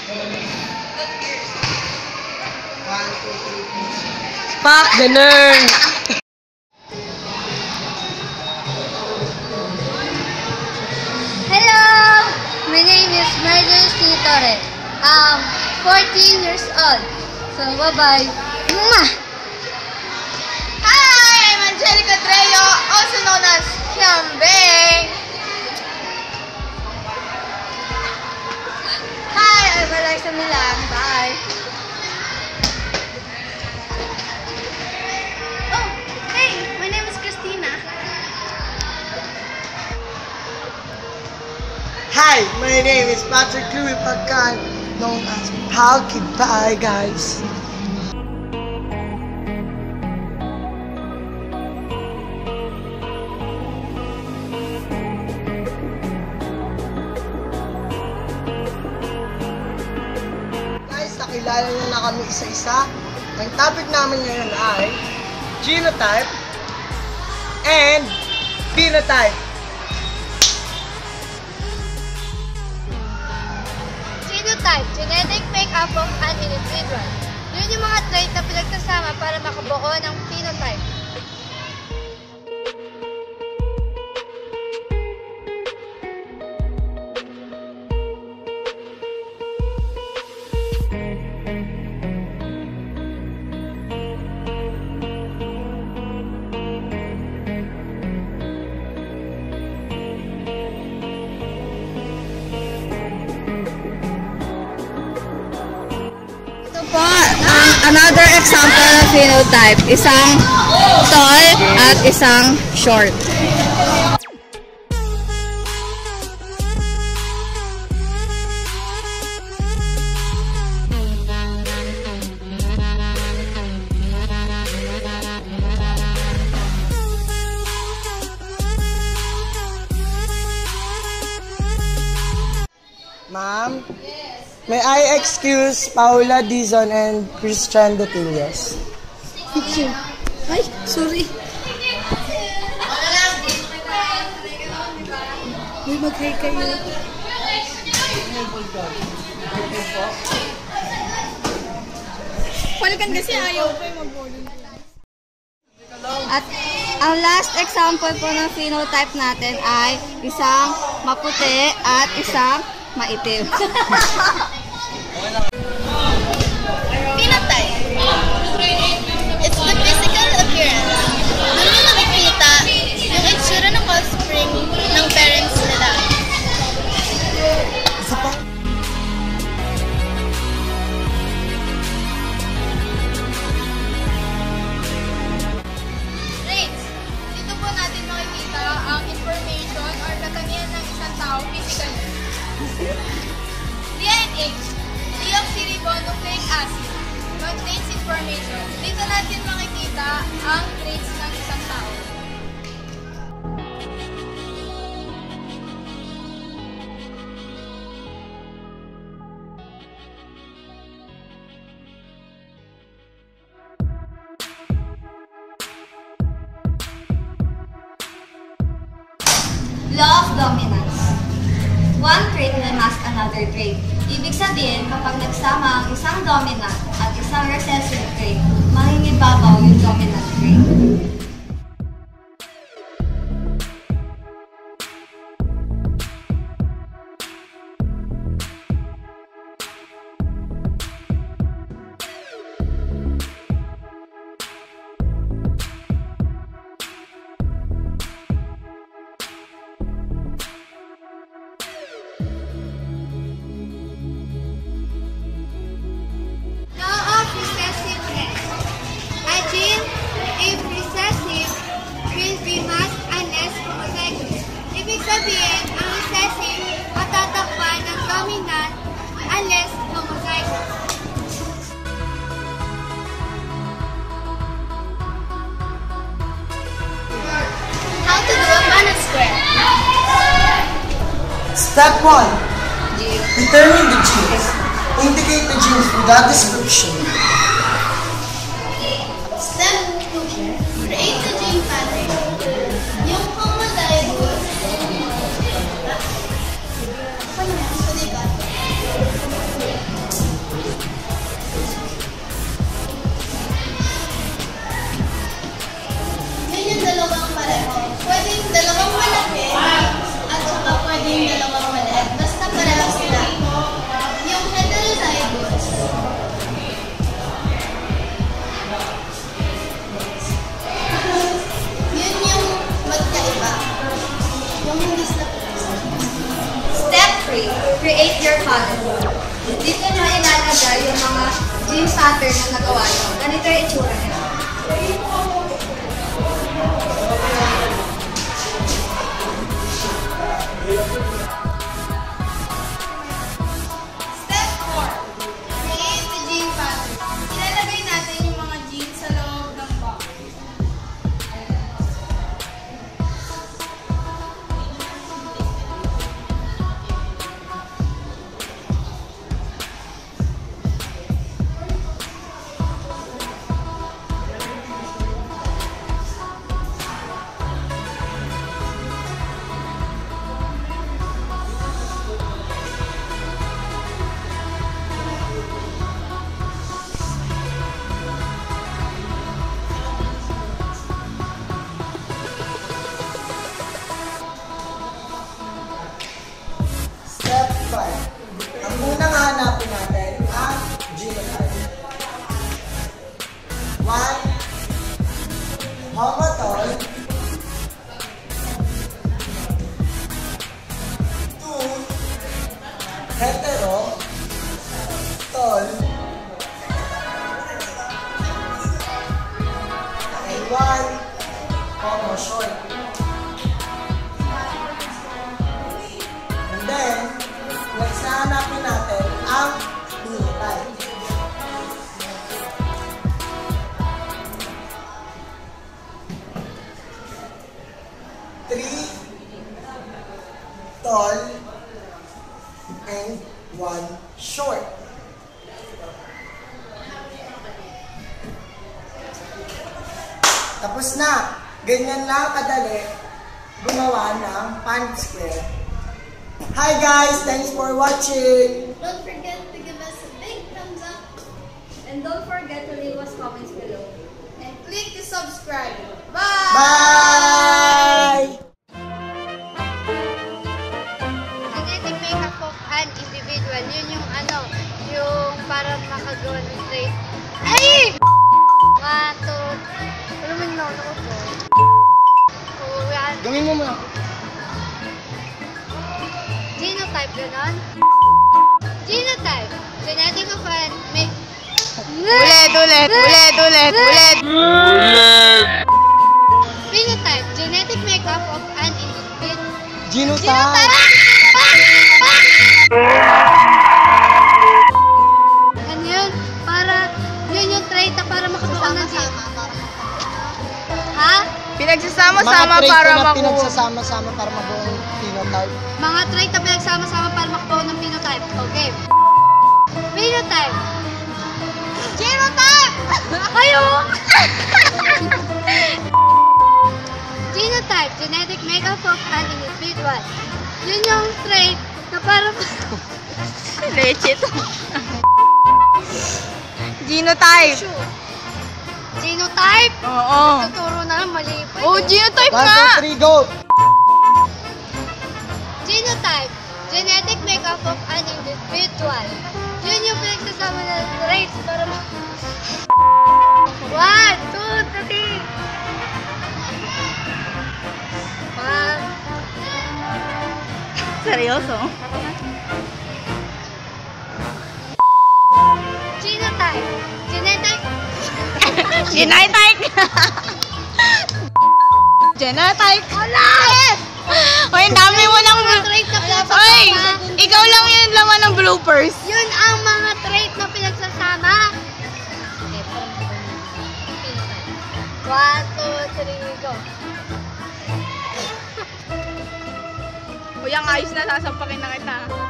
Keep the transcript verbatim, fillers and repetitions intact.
Fuck the nerd! Hello! My name is Marjorie Tore. I'm fourteen years old. So, bye-bye. Hi! I'm Angelica Trejo, also known as Kiambeng. Hi! I'm Alexa Milan. Bye! Oh, hey! My name is Christina. Hi, my name is Patrick Louis Pacan, known as Palky. Bye, guys. Guys, nakilala niyo na kami isa-isa. Ang topic namin ngayon ay Genotype and Phenotype. Genotype, genetic makeup of an individual. Yun yung mga trait na pinagkasama para makabuo ng phenotype. Po, um, another example of phenotype, isang tall at isang short. Ma'am? May I excuse Paula Dizon and Christian Dotillas? Ay, sorry. Uy, mag-hi kayo. Palikan kasi ayaw ko yung mag-volunteer. At ang last example po ng phenotype natin ay isang maputi at isang maitim. Phenotype. It's the physical appearance. Doon mo nakikita yung itsura ng offspring ng parents nila. Traits. Dito po natin makikita ang information or katangian ng isang tao physically. D N A. Deoxyribonucleic acid. Contains information. Dito natin makikita ang traits ng isang tao. Law of dominance. One trait will mask another trait. Ibig sabihin, kapag nagsama ang isang dominant at isang recessive trait, mangingibabaw yung dominant trait. sabihin, ang recessive matatakpan ng dominant unless homozygous. How to do a Punnett square? Step one. Determine the genes. Indicate the genes without description. Step two. Create the gene pattern. Yung homozygous. pattern. Dito nyo ilalagay yung mga gene pattern na nagawa nyo. Ganito yung itsura nyo. Step four. Create the gene pattern. Ilalagay natin yung mga genes sa loob ng box. Step five. Ang unang hanapin natin ang genotype. one. Homotol. two. Hetero. Tol. Okay, one. Homo short. And then, next na hanapin natin ang phenotype. Three, tall, and one short. Tapos na. Ganyan lang kadali gumawa ng Punnett square. Hi guys! Thanks for watching! Don't forget to give us a big thumbs up. And don't forget to leave us comments below. And click to subscribe. Bye! Bye! Genetic makeup of an individual, yun yung ano, yung para makagawa ng trait. Ay! One, two, alam mo na ako po. Oh, yan. Gawin mo muna. Genotype, gano'n? Genotype, genetic of an make... Ulit, ulit, ulit, ulit, ulit. Phenotype, genetic makeup of an individual. Genotype! Ano yun? Para, yun yung trait na para makabuo ng gen. Ha? Pinagsasama-sama Mga trait para ko na makuha. pinagsasama-sama para mabuo ang phenotype. Mga trait na pinagsama-sama para makabuo ng phenotype. Okay. Phenotype. Genotype! Ayo! Genotype, genetic makeup of an individual. Yun yung trait na para... Leche to. Genotype. Genotype? Oo. Tuturo na lang, mali pa. Oh, genotype one, nga. two, three, go! Genotype, genetic makeup of an individual. Yun yung pinagsasama ng traits para ma... One, two, three. One. Seryoso? Genotype, genetic... Genotype. Genotype. Wala! Hoy, ang dami mo ng... Mga trait na pinagsasama. Hoy, ikaw lang yung laman ng bloopers. Yun ang mga trait na pinagsasama. Okay, one, two, three, go. Uy, ang ayos na sasampakin na kita.